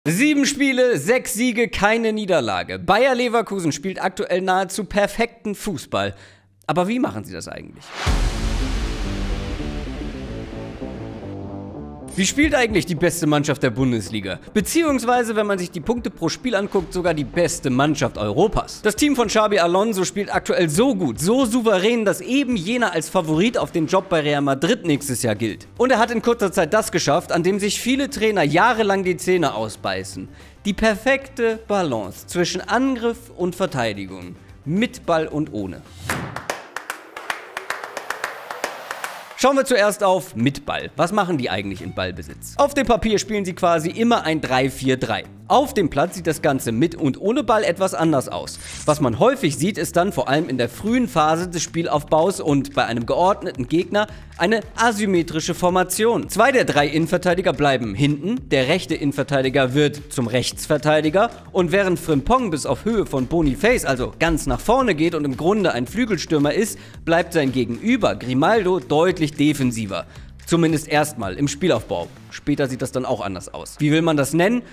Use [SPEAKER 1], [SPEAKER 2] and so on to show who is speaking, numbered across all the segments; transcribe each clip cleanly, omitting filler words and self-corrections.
[SPEAKER 1] 7 Spiele, 6 Siege, keine Niederlage. Bayer Leverkusen spielt aktuell nahezu perfekten Fußball. Aber wie machen sie das eigentlich? Wie spielt eigentlich die beste Mannschaft der Bundesliga? Beziehungsweise, wenn man sich die Punkte pro Spiel anguckt, sogar die beste Mannschaft Europas. Das Team von Xabi Alonso spielt aktuell so gut, so souverän, dass eben jener als Favorit auf den Job bei Real Madrid nächstes Jahr gilt. Und er hat in kurzer Zeit das geschafft, an dem sich viele Trainer jahrelang die Zähne ausbeißen. Die perfekte Balance zwischen Angriff und Verteidigung. Mit Ball und ohne. Schauen wir zuerst auf mit Ball. Was machen die eigentlich in Ballbesitz? Auf dem Papier spielen sie quasi immer ein 3-4-3. Auf dem Platz sieht das Ganze mit und ohne Ball etwas anders aus. Was man häufig sieht, ist dann vor allem in der frühen Phase des Spielaufbaus und bei einem geordneten Gegner eine asymmetrische Formation. 2 der 3 Innenverteidiger bleiben hinten, der rechte Innenverteidiger wird zum Rechtsverteidiger und während Frimpong bis auf Höhe von Boniface, also ganz nach vorne geht und im Grunde ein Flügelstürmer ist, bleibt sein Gegenüber Grimaldo deutlich defensiver. Zumindest erstmal im Spielaufbau. Später sieht das dann auch anders aus. Wie will man das nennen?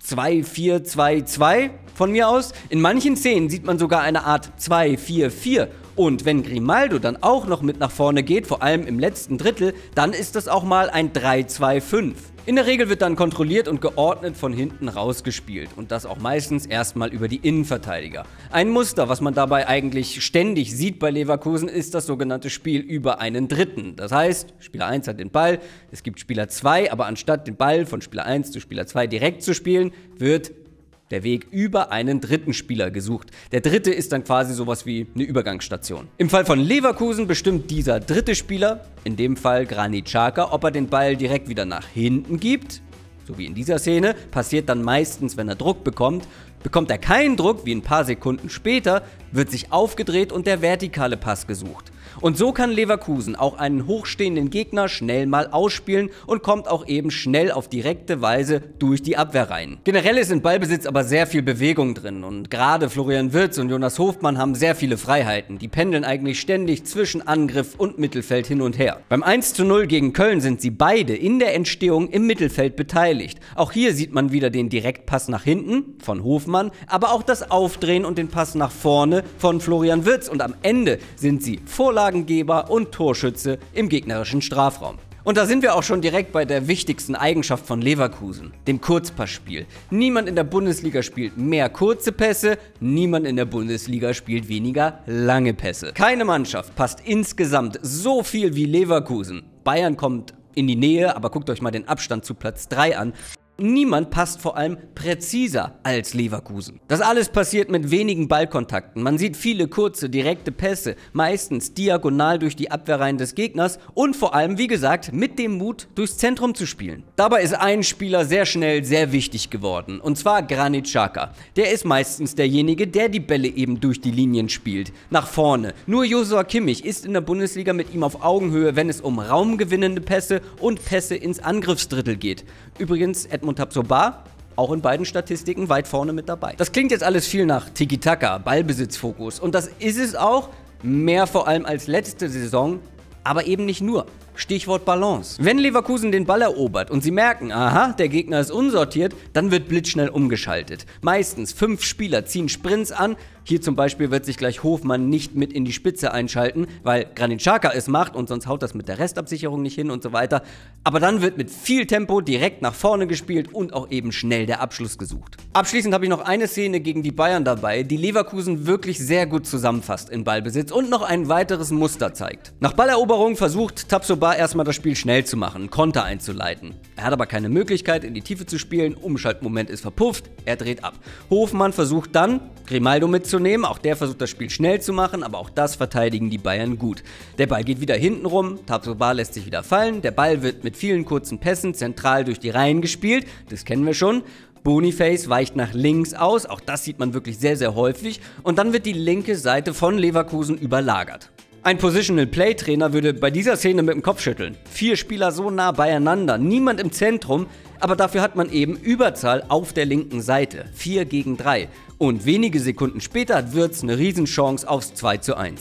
[SPEAKER 1] 2-4-2-2 von mir aus. In manchen Szenen sieht man sogar eine Art 2-4-4. Und wenn Grimaldo dann auch noch mit nach vorne geht, vor allem im letzten Drittel, dann ist das auch mal ein 3-2-5. In der Regel wird dann kontrolliert und geordnet von hinten rausgespielt und das auch meistens erstmal über die Innenverteidiger. Ein Muster, was man dabei eigentlich ständig sieht bei Leverkusen, ist das sogenannte Spiel über einen Dritten. Das heißt, Spieler 1 hat den Ball, es gibt Spieler 2, aber anstatt den Ball von Spieler 1 zu Spieler 2 direkt zu spielen, wird der Weg über einen dritten Spieler gesucht. Der dritte ist dann quasi sowas wie eine Übergangsstation. Im Fall von Leverkusen bestimmt dieser dritte Spieler, in dem Fall Granit Xhaka, ob er den Ball direkt wieder nach hinten gibt, so wie in dieser Szene, passiert dann meistens, wenn er Druck bekommt. Bekommt er keinen Druck, wie ein paar Sekunden später, wird sich aufgedreht und der vertikale Pass gesucht. Und so kann Leverkusen auch einen hochstehenden Gegner schnell mal ausspielen und kommt auch eben schnell auf direkte Weise durch die Abwehr rein. Generell ist in Ballbesitz aber sehr viel Bewegung drin und gerade Florian Wirtz und Jonas Hofmann haben sehr viele Freiheiten. Die pendeln eigentlich ständig zwischen Angriff und Mittelfeld hin und her. Beim 1:0 gegen Köln sind sie beide in der Entstehung im Mittelfeld beteiligt. Auch hier sieht man wieder den Direktpass nach hinten von Hofmann, aber auch das Aufdrehen und den Pass nach vorne von Florian Wirtz und am Ende sind sie Vorlagengeber und Torschütze im gegnerischen Strafraum. Und da sind wir auch schon direkt bei der wichtigsten Eigenschaft von Leverkusen, dem Kurzpassspiel. Niemand in der Bundesliga spielt mehr kurze Pässe, niemand in der Bundesliga spielt weniger lange Pässe. Keine Mannschaft passt insgesamt so viel wie Leverkusen. Bayern kommt in die Nähe, aber guckt euch mal den Abstand zu Platz 3 an. Niemand passt vor allem präziser als Leverkusen. Das alles passiert mit wenigen Ballkontakten. Man sieht viele kurze, direkte Pässe, meistens diagonal durch die Abwehrreihen des Gegners und vor allem, wie gesagt, mit dem Mut, durchs Zentrum zu spielen. Dabei ist ein Spieler sehr schnell sehr wichtig geworden, und zwar Granit Xhaka. Der ist meistens derjenige, der die Bälle eben durch die Linien spielt, nach vorne. Nur Joshua Kimmich ist in der Bundesliga mit ihm auf Augenhöhe, wenn es um raumgewinnende Pässe und Pässe ins Angriffsdrittel geht. Übrigens, Edmond Tapsoba, auch in beiden Statistiken weit vorne mit dabei. Das klingt jetzt alles viel nach Tiki-Taka, Ballbesitzfokus. Und das ist es auch, mehr vor allem als letzte Saison, aber eben nicht nur. Stichwort Balance. Wenn Leverkusen den Ball erobert und sie merken, aha, der Gegner ist unsortiert, dann wird blitzschnell umgeschaltet. Meistens 5 Spieler ziehen Sprints an. Hier zum Beispiel wird sich gleich Hofmann nicht mit in die Spitze einschalten, weil Granit Xhaka es macht und sonst haut das mit der Restabsicherung nicht hin und so weiter. Aber dann wird mit viel Tempo direkt nach vorne gespielt und auch eben schnell der Abschluss gesucht. Abschließend habe ich noch eine Szene gegen die Bayern dabei, die Leverkusen wirklich sehr gut zusammenfasst in Ballbesitz und noch ein weiteres Muster zeigt. Nach Balleroberung versucht Tapsoba erstmal das Spiel schnell zu machen, Konter einzuleiten. Er hat aber keine Möglichkeit, in die Tiefe zu spielen, Umschaltmoment ist verpufft, er dreht ab. Hofmann versucht dann, Grimaldo mitzunehmen, auch der versucht das Spiel schnell zu machen, aber auch das verteidigen die Bayern gut. Der Ball geht wieder hinten rum, Tapsoba lässt sich wieder fallen, der Ball wird mit vielen kurzen Pässen zentral durch die Reihen gespielt, das kennen wir schon. Boniface weicht nach links aus, auch das sieht man wirklich sehr, sehr häufig, und dann wird die linke Seite von Leverkusen überlagert. Ein Positional-Play-Trainer würde bei dieser Szene mit dem Kopf schütteln. 4 Spieler so nah beieinander, niemand im Zentrum, aber dafür hat man eben Überzahl auf der linken Seite, 4 gegen 3. Und wenige Sekunden später hat Wirtz eine Riesenchance aufs 2:1.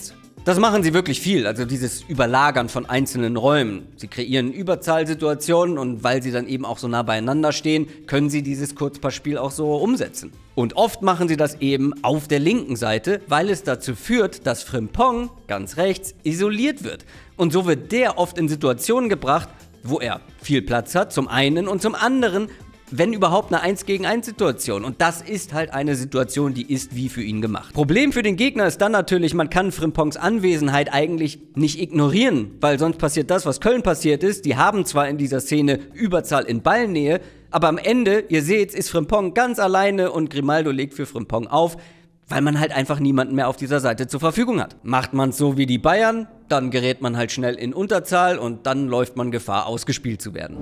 [SPEAKER 1] Das machen sie wirklich viel, also dieses Überlagern von einzelnen Räumen. Sie kreieren Überzahlsituationen und weil sie dann eben auch so nah beieinander stehen, können sie dieses Kurzpassspiel auch so umsetzen. Und oft machen sie das eben auf der linken Seite, weil es dazu führt, dass Frimpong ganz rechts isoliert wird. Und so wird der oft in Situationen gebracht, wo er viel Platz hat, zum einen und zum anderen, wenn überhaupt, eine 1-gegen-1 Situation. Und das ist halt eine Situation, die ist wie für ihn gemacht. Problem für den Gegner ist dann natürlich, man kann Frimpongs Anwesenheit eigentlich nicht ignorieren, weil sonst passiert das, was Köln passiert ist. Die haben zwar in dieser Szene Überzahl in Ballnähe, aber am Ende, ihr seht, ist Frimpong ganz alleine und Grimaldo legt für Frimpong auf, weil man halt einfach niemanden mehr auf dieser Seite zur Verfügung hat. Macht man es so wie die Bayern, dann gerät man halt schnell in Unterzahl und dann läuft man Gefahr, ausgespielt zu werden.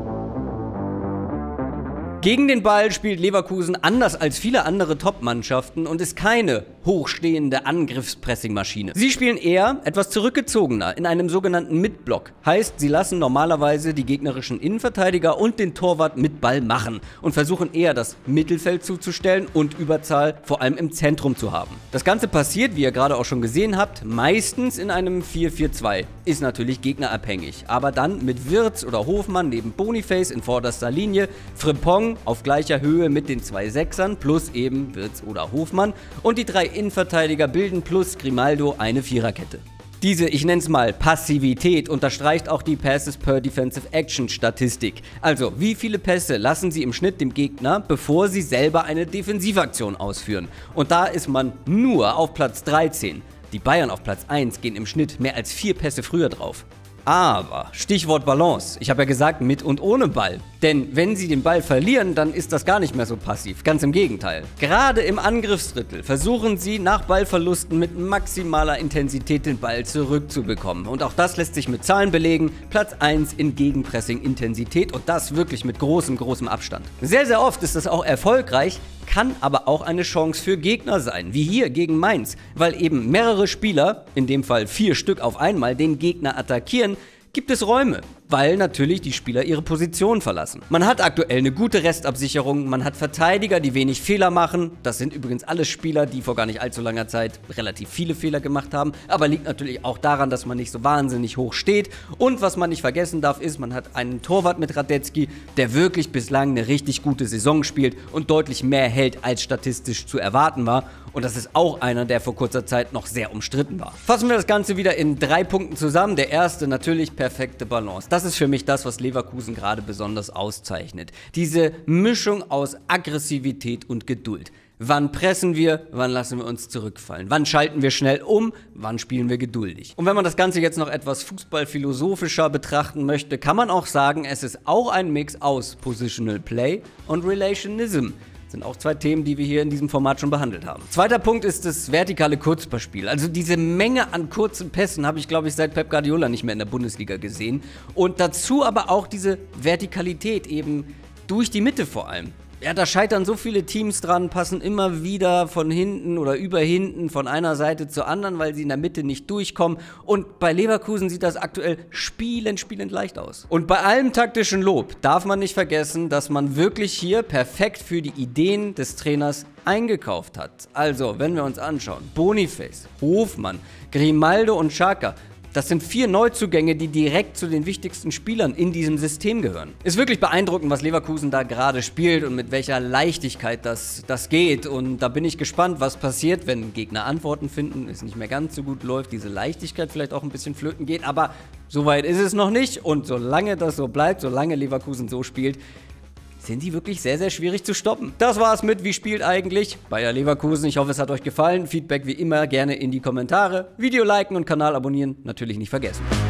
[SPEAKER 1] Gegen den Ball spielt Leverkusen anders als viele andere Top-Mannschaften und ist keine hochstehende Angriffspressing-Maschine. Sie spielen eher etwas zurückgezogener in einem sogenannten Mid-Block. Heißt, sie lassen normalerweise die gegnerischen Innenverteidiger und den Torwart mit Ball machen und versuchen eher das Mittelfeld zuzustellen und Überzahl vor allem im Zentrum zu haben. Das Ganze passiert, wie ihr gerade auch schon gesehen habt, meistens in einem 4-4-2. Ist natürlich gegnerabhängig, aber dann mit Wirtz oder Hofmann neben Boniface in vorderster Linie, Frimpong auf gleicher Höhe mit den 2 Sechsern plus eben Wirtz oder Hofmann und die 3 Innenverteidiger bilden plus Grimaldo eine Viererkette. Diese, ich nenne es mal, Passivität unterstreicht auch die Passes per Defensive Action Statistik. Also, wie viele Pässe lassen sie im Schnitt dem Gegner, bevor sie selber eine Defensivaktion ausführen? Und da ist man nur auf Platz 13. Die Bayern auf Platz 1 gehen im Schnitt mehr als 4 Pässe früher drauf. Aber, Stichwort Balance, ich habe ja gesagt, mit und ohne Ball. Denn wenn sie den Ball verlieren, dann ist das gar nicht mehr so passiv, ganz im Gegenteil. Gerade im Angriffsdrittel versuchen sie nach Ballverlusten mit maximaler Intensität den Ball zurückzubekommen. Und auch das lässt sich mit Zahlen belegen, Platz 1 in Gegenpressing-Intensität und das wirklich mit großem Abstand. Sehr, sehr oft ist das auch erfolgreich, kann aber auch eine Chance für Gegner sein, wie hier gegen Mainz, weil eben mehrere Spieler, in dem Fall 4 Stück auf einmal, den Gegner attackieren, gibt es Räume, weil natürlich die Spieler ihre Position verlassen. Man hat aktuell eine gute Restabsicherung, man hat Verteidiger, die wenig Fehler machen. Das sind übrigens alles Spieler, die vor gar nicht allzu langer Zeit relativ viele Fehler gemacht haben, aber liegt natürlich auch daran, dass man nicht so wahnsinnig hoch steht. Und was man nicht vergessen darf, ist, man hat einen Torwart mit Radetzky, der wirklich bislang eine richtig gute Saison spielt und deutlich mehr hält, als statistisch zu erwarten war. Und das ist auch einer, der vor kurzer Zeit noch sehr umstritten war. Fassen wir das Ganze wieder in 3 Punkten zusammen. Der erste, natürlich perfekte Balance. Das ist für mich das, was Leverkusen gerade besonders auszeichnet. Diese Mischung aus Aggressivität und Geduld. Wann pressen wir, wann lassen wir uns zurückfallen? Wann schalten wir schnell um, wann spielen wir geduldig? Und wenn man das Ganze jetzt noch etwas fußballphilosophischer betrachten möchte, kann man auch sagen, es ist auch ein Mix aus Positional Play und Relationism. Sind auch 2 Themen, die wir hier in diesem Format schon behandelt haben. Zweiter Punkt ist das vertikale Kurzpassspiel. Also diese Menge an kurzen Pässen habe ich, glaube ich, seit Pep Guardiola nicht mehr in der Bundesliga gesehen. Und dazu aber auch diese Vertikalität eben durch die Mitte vor allem. Ja, da scheitern so viele Teams dran, passen immer wieder von hinten oder über hinten von einer Seite zur anderen, weil sie in der Mitte nicht durchkommen. Und bei Leverkusen sieht das aktuell spielend leicht aus. Und bei allem taktischen Lob darf man nicht vergessen, dass man wirklich hier perfekt für die Ideen des Trainers eingekauft hat. Also, wenn wir uns anschauen, Boniface, Hofmann, Grimaldo und Xhaka, das sind 4 Neuzugänge, die direkt zu den wichtigsten Spielern in diesem System gehören. Ist wirklich beeindruckend, was Leverkusen da gerade spielt und mit welcher Leichtigkeit das geht. Und da bin ich gespannt, was passiert, wenn Gegner Antworten finden, es nicht mehr ganz so gut läuft, diese Leichtigkeit vielleicht auch ein bisschen flöten geht. Aber so weit ist es noch nicht. Und solange das so bleibt, solange Leverkusen so spielt, sind die wirklich sehr schwierig zu stoppen. Das war's mit Wie spielt eigentlich Bayer Leverkusen. Ich hoffe, es hat euch gefallen. Feedback wie immer gerne in die Kommentare. Video liken und Kanal abonnieren natürlich nicht vergessen.